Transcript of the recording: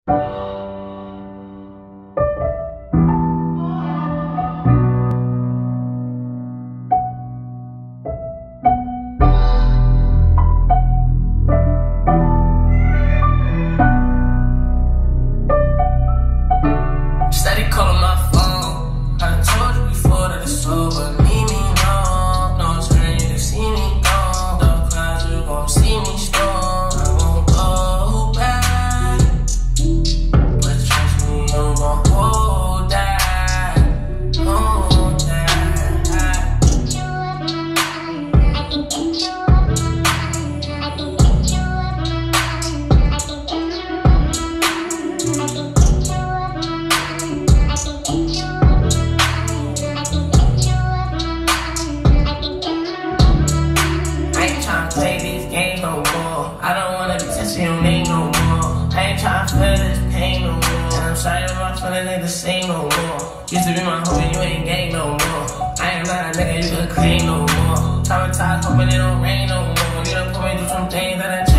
Steady calling my phone. I done told you before that it's over. Leave me alone. No screen, you can see me gone. The clouds, you gon' see me strong. I won't go back, but trust me, you gon' hold that. Hold that. Play this game no more. I don't wanna be testing your name no more. I ain't tryna feel this pain no more. And I'm sorry if my feelings ain't the same no more. Used to be my homie, you ain't gang no more. I am not a nigga you can claim no more. Traumatized, hoping it don't rain no more. You done put me through some things that I